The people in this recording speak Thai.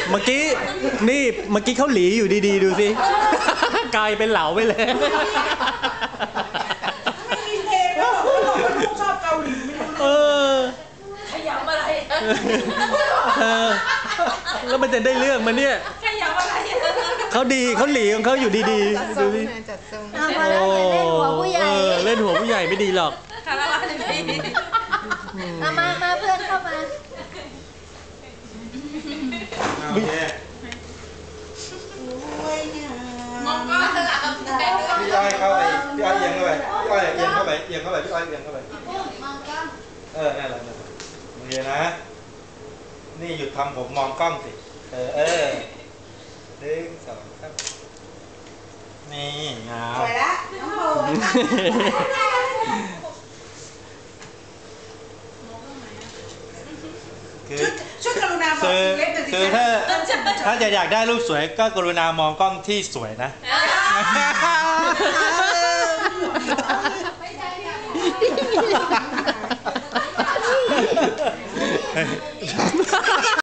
เมื่อกี้นี่เมื่อกี้เขาหลีอยู่ดีๆดูสิกลายเป็นเหลาไปเลยไม่มีเพลงแล้วบอกว่าลูกชอบเกาหลีไม่รู้ขยำอะไรแล้วมันจะได้เรื่องมันเนี่ยขยำอะไรเขาดีเขาหลีของเขาอยู่ดีๆดูสิจัดทรงพอแล้วอย่าเล่นหัวผู้ใหญ่เล่นหัวผู้ใหญ่ไม่ดีหรอกมาเพื่อนเข้ามาโอเคมองก็พี่อ้อยเข้าไปพี่อ้อยเอียงเข้าไปพี่อ้อยเอียงเข้าไปเอียงเข้าไปพี่อ้อยเอียงเข้าไปนั่นแหละโอเคนะนี่หยุดทำผมมองกล้องสิ1 2 3นี่งามสวยละน้องโบช่วยกรุณาบอกสีเล็บหน่อยสิคือถ้าจะอยากได้รูปสวยก็กรุณามองกล้องที่สวยนะ